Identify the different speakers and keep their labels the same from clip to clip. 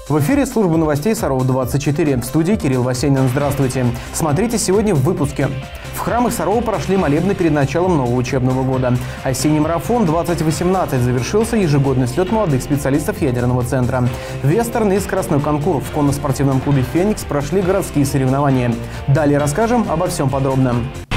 Speaker 1: В эфире служба новостей Сарова-24. В студии Кирилл Васенин. Здравствуйте. Смотрите сегодня в выпуске. В храмах Сарова прошли молебны перед началом нового учебного года. Осенний марафон 2018 завершился ежегодный слет молодых специалистов ядерного центра. Вестерн и скоростной конкурс в конно-спортивном клубе «Феникс» прошли городские соревнования. Далее расскажем обо всем подробно.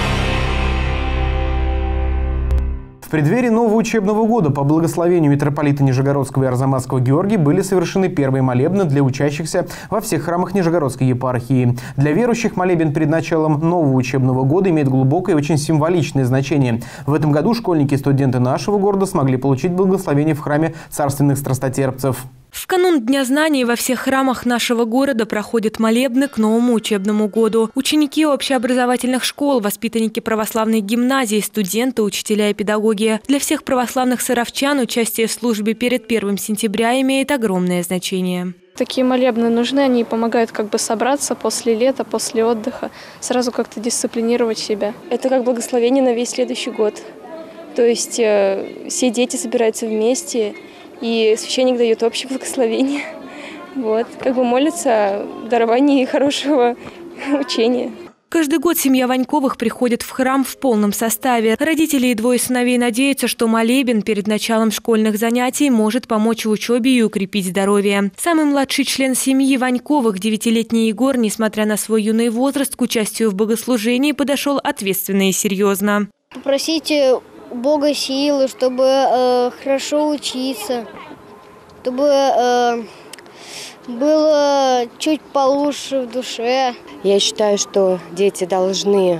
Speaker 1: В преддверии нового учебного года по благословению митрополита Нижегородского и Арзамасского Георгия были совершены первые молебны для учащихся во всех храмах Нижегородской епархии. Для верующих молебен перед началом нового учебного года имеет глубокое и очень символичное значение. В этом году школьники и студенты нашего города смогли получить благословение в храме царственных страстотерпцев.
Speaker 2: В канун Дня знаний во всех храмах нашего города проходят молебны к новому учебному году. Ученики общеобразовательных школ, воспитанники православной гимназии, студенты, учителя и педагоги. Для всех православных саровчан участие в службе перед 1 сентября имеет огромное значение.
Speaker 3: Такие молебны нужны, они помогают собраться после лета, после отдыха, сразу как-то дисциплинировать себя.
Speaker 4: Это как благословение на весь следующий год. То есть все дети собираются вместе, и священник дает общее благословение. Молятся о даровании хорошего учения.
Speaker 2: Каждый год семья Ваньковых приходит в храм в полном составе. Родители и 2 сыновей надеются, что молебен перед началом школьных занятий может помочь в учебе и укрепить здоровье. Самый младший член семьи Ваньковых, 9-летний Егор, несмотря на свой юный возраст, к участию в богослужении подошел ответственно и серьезно.
Speaker 5: Попросите у Бога силы, чтобы хорошо учиться, чтобы было чуть получше в душе.
Speaker 6: Я считаю, что дети должны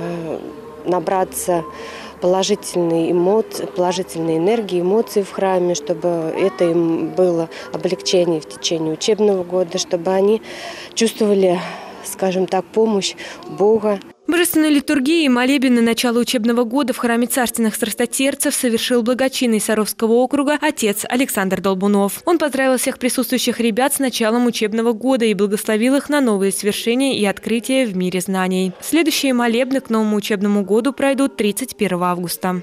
Speaker 6: набраться положительной энергии, эмоций в храме, чтобы это им было облегчение в течение учебного года, чтобы они чувствовали, скажем так, помощь Бога.
Speaker 2: Божественную литургию и молебен на начало учебного года в храме царственных страстотерцев совершил благочинный Саровского округа отец Александр Долбунов. Он поздравил всех присутствующих ребят с началом учебного года и благословил их на новые свершения и открытия в мире знаний. Следующие молебны к новому учебному году пройдут 31 августа.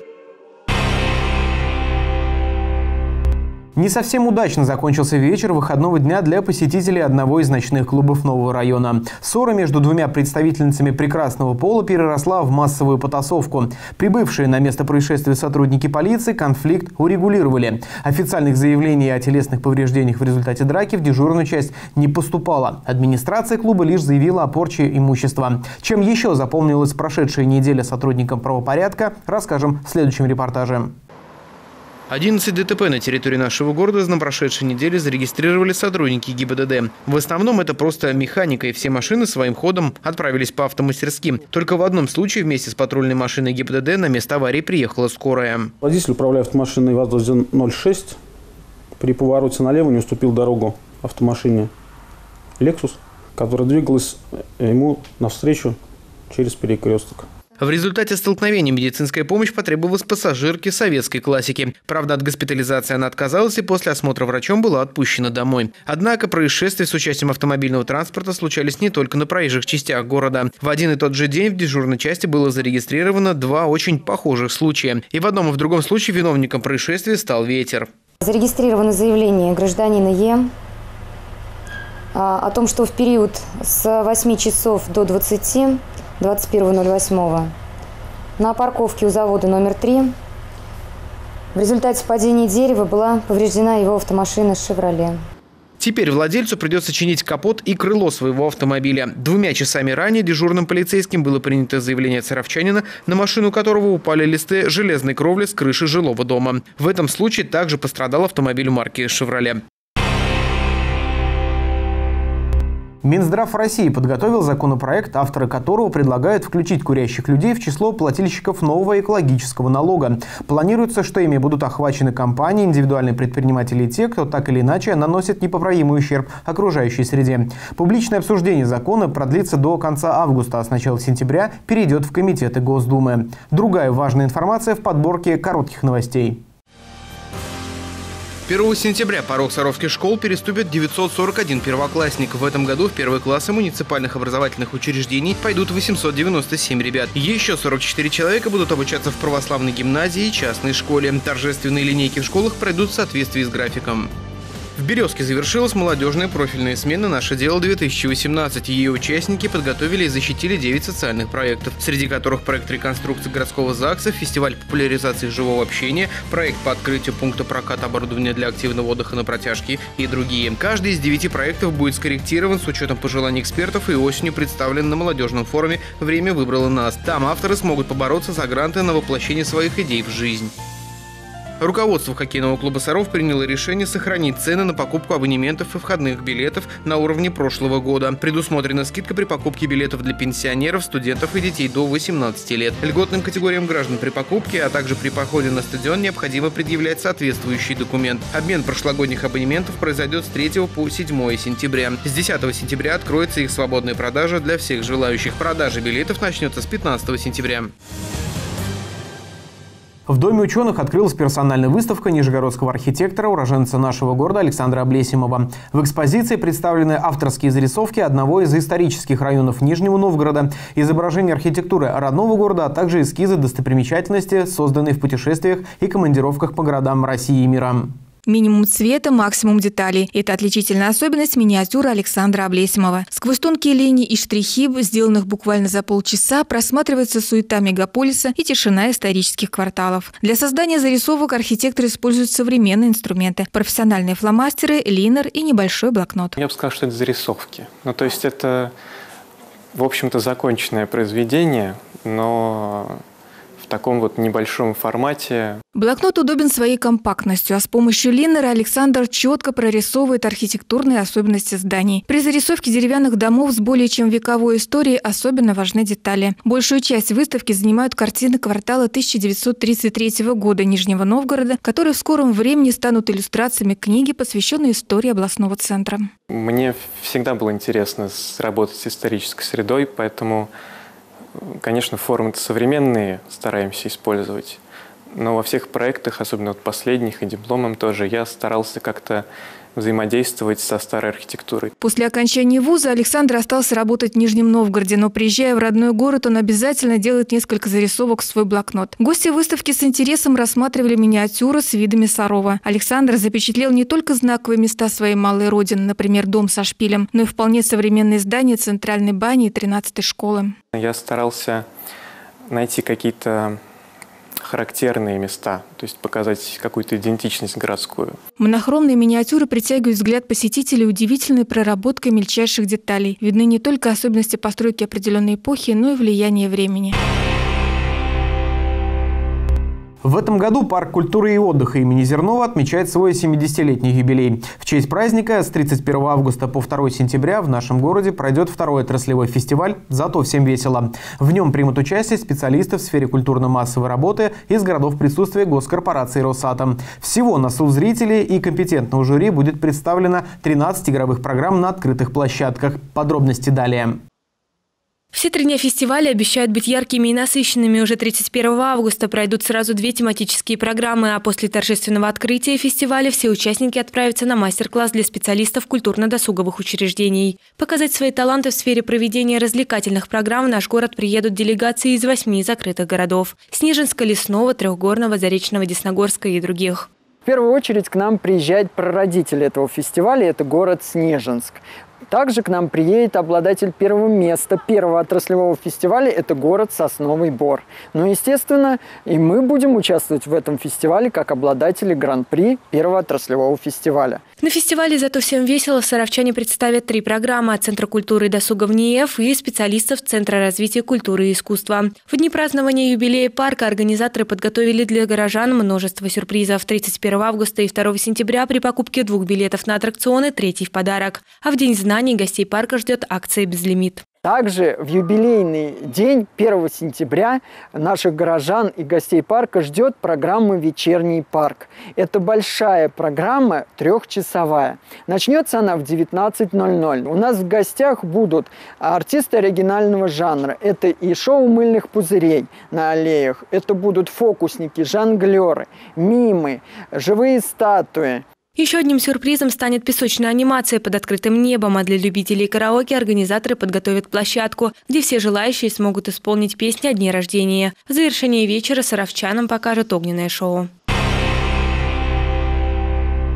Speaker 1: Не совсем удачно закончился вечер выходного дня для посетителей одного из ночных клубов нового района. Ссора между 2 представительницами прекрасного пола переросла в массовую потасовку. Прибывшие на место происшествия сотрудники полиции конфликт урегулировали. Официальных заявлений о телесных повреждениях в результате драки в дежурную часть не поступало. Администрация клуба лишь заявила о порче имущества. Чем еще запомнилась прошедшая неделя сотрудникам правопорядка, расскажем в следующем репортаже.
Speaker 7: 11 ДТП на территории нашего города на прошедшей неделе зарегистрировали сотрудники ГИБДД. В основном это просто механика, и все машины своим ходом отправились по автомастерским. Только в одном случае вместе с патрульной машиной ГИБДД на место аварии приехала скорая.
Speaker 8: Водитель, управляя автомашиной ВАЗ-2106, при повороте налево не уступил дорогу автомашине «Лексус», которая двигалась ему навстречу через перекресток.
Speaker 7: В результате столкновения медицинская помощь потребовалась пассажирке советской классики. Правда, от госпитализации она отказалась и после осмотра врачом была отпущена домой. Однако происшествия с участием автомобильного транспорта случались не только на проезжих частях города. В один и тот же день в дежурной части было зарегистрировано 2 очень похожих случая. И в одном и в другом случае виновником происшествия стал ветер.
Speaker 9: Зарегистрировано заявление гражданина Е. О том, что в период с 8 часов до 21.08 на парковке у завода номер 3 в результате падения дерева была повреждена его автомашина «Шевроле».
Speaker 7: Теперь владельцу придется чинить капот и крыло своего автомобиля. 2 часами ранее дежурным полицейским было принято заявление от саровчанина, на машину которого упали листы железной кровли с крыши жилого дома. В этом случае также пострадал автомобиль марки «Шевроле».
Speaker 1: Минздрав России подготовил законопроект, авторы которого предлагают включить курящих людей в число плательщиков нового экологического налога. Планируется, что ими будут охвачены компании, индивидуальные предприниматели и те, кто так или иначе наносит непоправимый ущерб окружающей среде. Публичное обсуждение закона продлится до конца августа, а с начала сентября перейдет в комитеты Госдумы. Другая важная информация в подборке коротких новостей.
Speaker 7: 1 сентября порог саровских школ переступит 941 первоклассник. В этом году в первые классы муниципальных образовательных учреждений пойдут 897 ребят. Еще 44 человека будут обучаться в православной гимназии и частной школе. Торжественные линейки в школах пройдут в соответствии с графиком. В Березке завершилась молодежная профильная смена «Наше дело-2018». Ее участники подготовили и защитили 9 социальных проектов, среди которых проект реконструкции городского ЗАГСа, фестиваль популяризации живого общения, проект по открытию пункта проката оборудования для активного отдыха на протяжке и другие. Каждый из 9 проектов будет скорректирован с учетом пожеланий экспертов и осенью представлен на молодежном форуме «Время выбрало нас». Там авторы смогут побороться за гранты на воплощение своих идей в жизнь. Руководство хоккейного клуба «Саров» приняло решение сохранить цены на покупку абонементов и входных билетов на уровне прошлого года. Предусмотрена скидка при покупке билетов для пенсионеров, студентов и детей до 18 лет. Льготным категориям граждан при покупке, а также при походе на стадион необходимо предъявлять соответствующий документ. Обмен прошлогодних абонементов произойдет с 3 по 7 сентября. С 10 сентября откроется их свободная продажа для всех желающих. Продажа билетов начнется с 15 сентября.
Speaker 1: В Доме ученых открылась персональная выставка нижегородского архитектора, уроженца нашего города Александра Облесимова. В экспозиции представлены авторские зарисовки одного из исторических районов Нижнего Новгорода, изображения архитектуры родного города, а также эскизы достопримечательности, созданные в путешествиях и командировках по городам России и мира.
Speaker 10: Минимум цвета, максимум деталей. Это отличительная особенность миниатюры Александра Облесимова. Сквозь тонкие линии и штрихи, сделанных буквально за полчаса, просматривается суета мегаполиса и тишина исторических кварталов. Для создания зарисовок архитектор использует современные инструменты – профессиональные фломастеры, линер и небольшой блокнот.
Speaker 11: Я бы сказал, что это зарисовки. То есть это, в общем-то, законченное произведение, но в таком вот небольшом формате.
Speaker 10: Блокнот удобен своей компактностью, а с помощью линера Александр четко прорисовывает архитектурные особенности зданий. При зарисовке деревянных домов с более чем вековой историей особенно важны детали. Большую часть выставки занимают картины квартала 1933 года Нижнего Новгорода, которые в скором времени станут иллюстрациями книги, посвященной истории областного центра.
Speaker 11: Мне всегда было интересно работать с исторической средой, поэтому, конечно, формы-то современные стараемся использовать, но во всех проектах, особенно вот последних и дипломом тоже, я старался как-то взаимодействовать со старой архитектурой.
Speaker 10: После окончания вуза Александр остался работать в Нижнем Новгороде, но приезжая в родной город, он обязательно делает несколько зарисовок в свой блокнот. Гости выставки с интересом рассматривали миниатюры с видами Сарова. Александр запечатлел не только знаковые места своей малой родины, например, дом со шпилем, но и вполне современные здания Центральной бани и 13-й школы.
Speaker 11: Я старался найти какие-то характерные места, то есть показать какую-то идентичность городскую.
Speaker 10: Монохромные миниатюры притягивают взгляд посетителей удивительной проработкой мельчайших деталей. Видны не только особенности постройки определенной эпохи, но и влияние времени.
Speaker 1: В этом году Парк культуры и отдыха имени Зернова отмечает свой 70-летний юбилей. В честь праздника с 31 августа по 2 сентября в нашем городе пройдет второй отраслевой фестиваль «Зато всем весело». В нем примут участие специалисты в сфере культурно-массовой работы из городов присутствия госкорпорации «Росатом». Всего на суд зрителей и компетентного жюри будет представлено 13 игровых программ на открытых площадках. Подробности далее.
Speaker 2: Все 3 дня фестиваля обещают быть яркими и насыщенными. Уже 31 августа пройдут сразу 2 тематические программы, а после торжественного открытия фестиваля все участники отправятся на мастер-класс для специалистов культурно-досуговых учреждений. Показать свои таланты в сфере проведения развлекательных программ в наш город приедут делегации из 8 закрытых городов – Снежинска, Лесного, Трехгорного, Заречного, Десногорска и других.
Speaker 12: В первую очередь к нам приезжает прародитель этого фестиваля – это город Снежинск. Также к нам приедет обладатель первого места первого отраслевого фестиваля – это город Сосновый Бор. Ну, естественно, и мы будем участвовать в этом фестивале как обладатели гран-при первого отраслевого фестиваля.
Speaker 2: На фестивале «Зато всем весело» саровчане представят 3 программы от Центра культуры и досуга ВНИЭФ и специалистов Центра развития культуры и искусства. В дни празднования юбилея парка организаторы подготовили для горожан множество сюрпризов. 31 августа и 2 сентября при покупке 2 билетов на аттракционы 3-й в подарок. А в День знаний гостей парка ждет акция «Безлимит».
Speaker 12: Также в юбилейный день, 1 сентября, наших горожан и гостей парка ждет программа «Вечерний парк». Это большая программа, 3-часовая. Начнется она в 19:00. У нас в гостях будут артисты оригинального жанра. Это и шоу мыльных пузырей на аллеях, это будут фокусники, жонглеры, мимы, живые статуи.
Speaker 2: Еще одним сюрпризом станет песочная анимация под открытым небом, а для любителей караоке организаторы подготовят площадку, где все желающие смогут исполнить песни о дне рождения. В завершении вечера саровчанам покажут огненное шоу.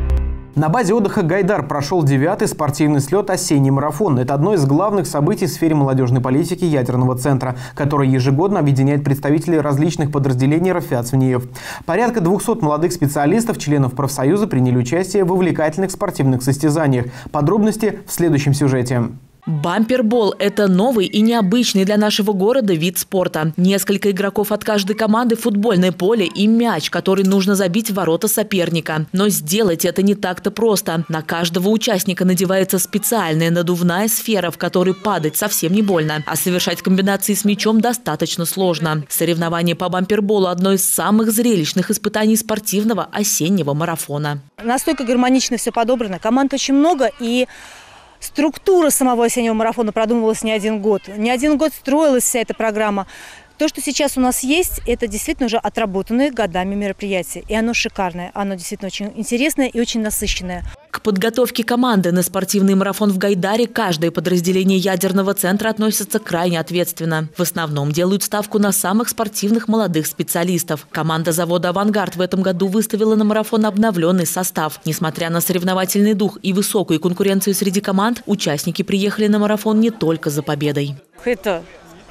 Speaker 1: На базе отдыха «Гайдар» прошел 9-й спортивный слет «Осенний марафон». Это одно из главных событий в сфере молодежной политики ядерного центра, который ежегодно объединяет представителей различных подразделений РФ. Порядка 200 молодых специалистов, членов профсоюза, приняли участие в увлекательных спортивных состязаниях. Подробности в следующем сюжете.
Speaker 13: Бампербол – это новый и необычный для нашего города вид спорта. Несколько игроков от каждой команды, футбольное поле и мяч, который нужно забить в ворота соперника. Но сделать это не так-то просто. На каждого участника надевается специальная надувная сфера, в которой падать совсем не больно. А совершать комбинации с мячом достаточно сложно. Соревнование по бамперболу – одно из самых зрелищных испытаний спортивного осеннего марафона.
Speaker 14: Настолько гармонично все подобрано. Команд очень много, и структура самого осеннего марафона продумывалась не один год. Не один год строилась вся эта программа. То, что сейчас у нас есть, это действительно уже отработанные годами мероприятия. И оно шикарное, оно действительно очень интересное и очень насыщенное.
Speaker 13: К подготовке команды на спортивный марафон в Гайдаре каждое подразделение ядерного центра относится крайне ответственно. В основном делают ставку на самых спортивных молодых специалистов. Команда завода «Авангард» в этом году выставила на марафон обновленный состав. Несмотря на соревновательный дух и высокую конкуренцию среди команд, участники приехали на марафон не только за победой.
Speaker 14: Это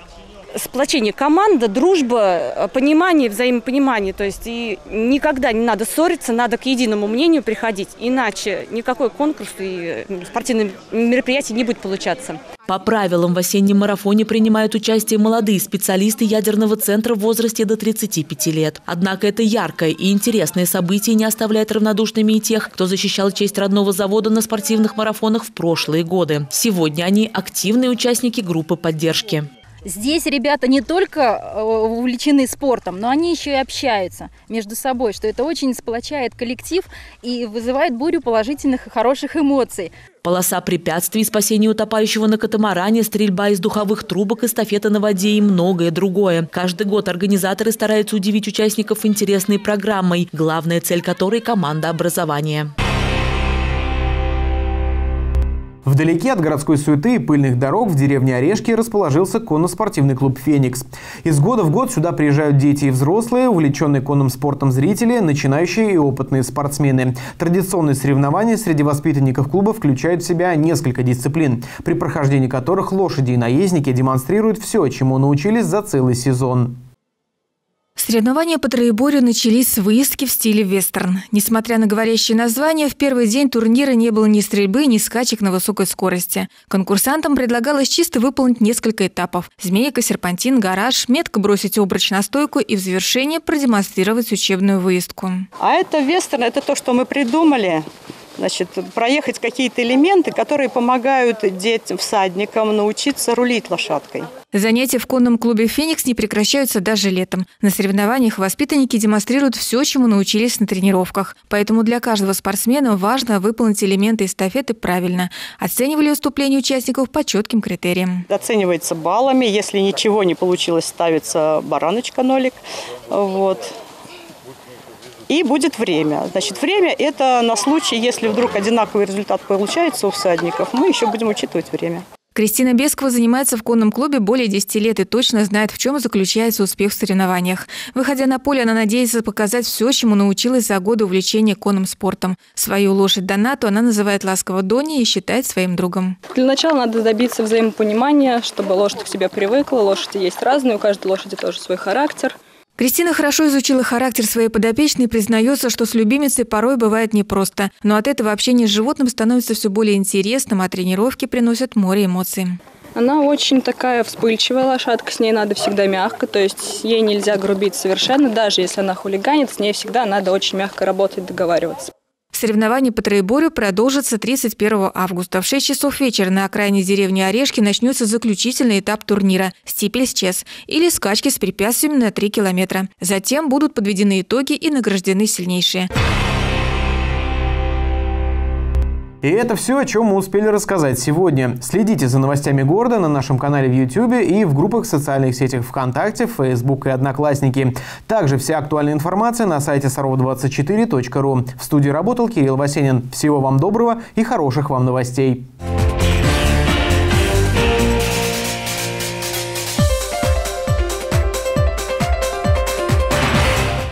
Speaker 14: сплочение команды, дружба, понимание, взаимопонимание. То есть и никогда не надо ссориться, надо к единому мнению приходить. Иначе никакой конкурс и спортивное мероприятие не будет получаться.
Speaker 13: По правилам в осеннем марафоне принимают участие молодые специалисты ядерного центра в возрасте до 35 лет. Однако это яркое и интересное событие не оставляет равнодушными и тех, кто защищал честь родного завода на спортивных марафонах в прошлые годы. Сегодня они активные участники группы поддержки.
Speaker 15: Здесь ребята не только увлечены спортом, но они еще и общаются между собой, что это очень сплочает коллектив и вызывает бурю положительных и хороших эмоций.
Speaker 13: Полоса препятствий, спасение утопающего на катамаране, стрельба из духовых трубок, эстафета на воде и многое другое. Каждый год организаторы стараются удивить участников интересной программой, главная цель которой – командообразование.
Speaker 1: Вдалеке от городской суеты и пыльных дорог в деревне Орешки расположился конно-спортивный клуб «Феникс». Из года в год сюда приезжают дети и взрослые, увлеченные конным спортом зрители, начинающие и опытные спортсмены. Традиционные соревнования среди воспитанников клуба включают в себя несколько дисциплин, при прохождении которых лошади и наездники демонстрируют все, чему научились за целый сезон.
Speaker 10: Соревнования по троеборью начались с выездки в стиле вестерн. Несмотря на говорящее название, в первый день турнира не было ни стрельбы, ни скачек на высокой скорости. Конкурсантам предлагалось чисто выполнить несколько этапов. Змейка, серпантин, гараж, метко бросить обруч на стойку и в завершение продемонстрировать учебную выездку.
Speaker 16: А это вестерн, это то, что мы придумали. Значит, проехать какие-то элементы, которые помогают детям, всадникам научиться рулить лошадкой.
Speaker 10: Занятия в конном клубе «Феникс» не прекращаются даже летом. На соревнованиях воспитанники демонстрируют все, чему научились на тренировках. Поэтому для каждого спортсмена важно выполнить элементы эстафеты правильно. Оценивали выступления участников по четким критериям.
Speaker 16: Оценивается баллами. Если ничего не получилось, ставится бараночка, нолик. Вот. И будет время. Значит, время – это на случай, если вдруг одинаковый результат получается у всадников, мы еще будем учитывать время.
Speaker 10: Кристина Бескова занимается в конном клубе более 10 лет и точно знает, в чем заключается успех в соревнованиях. Выходя на поле, она надеется показать все, чему научилась за годы увлечения конным спортом. Свою лошадь Донату она называет ласково Дони и считает своим другом.
Speaker 3: Для начала надо добиться взаимопонимания, чтобы лошадь к себе привыкла. Лошади есть разные, у каждой лошади тоже свой характер.
Speaker 10: Кристина хорошо изучила характер своей подопечной и признается, что с любимицей порой бывает непросто. Но от этого общение с животным становится все более интересным, а тренировки приносят море эмоций.
Speaker 3: Она очень такая вспыльчивая лошадка, с ней надо всегда мягко, то есть ей нельзя грубить совершенно, даже если она хулиганит, с ней всегда надо очень мягко работать, договариваться.
Speaker 10: Соревнования по троеборью продолжатся 31 августа. В 6 часов вечера на окраине деревни Орешки начнется заключительный этап турнира «Стипельс-Чес» или скачки с препятствиями на 3 километра. Затем будут подведены итоги и награждены сильнейшие.
Speaker 1: И это все, о чем мы успели рассказать сегодня. Следите за новостями города на нашем канале в YouTube и в группах в социальных сетях ВКонтакте, Facebook и Одноклассники. Также вся актуальная информация на сайте sarov24.ru. В студии работал Кирилл Васенин. Всего вам доброго и хороших вам новостей.